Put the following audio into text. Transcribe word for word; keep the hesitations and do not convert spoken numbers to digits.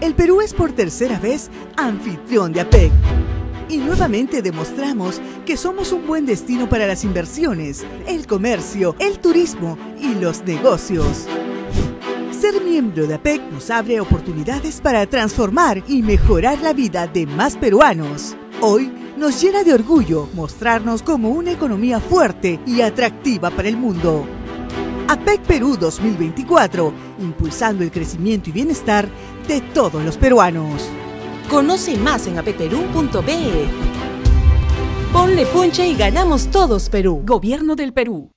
El Perú es por tercera vez anfitrión de APEC. Y nuevamente demostramos que somos un buen destino para las inversiones, el comercio, el turismo y los negocios. Ser miembro de APEC nos abre oportunidades para transformar y mejorar la vida de más peruanos. Hoy nos llena de orgullo mostrarnos como una economía fuerte y atractiva para el mundo. APEC Perú dos mil veinticuatro, impulsando el crecimiento y bienestar de todos los peruanos. Conoce más en apec perú punto be. Ponle punche y ganamos todos, Perú. Gobierno del Perú.